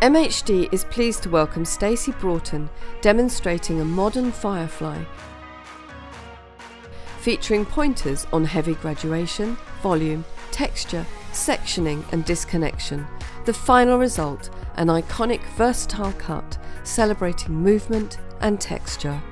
MHD is pleased to welcome Stacey Broughton demonstrating a modern Firefly featuring pointers on heavy graduation, volume, texture, sectioning and disconnection. The final result, an iconic versatile cut celebrating movement and texture.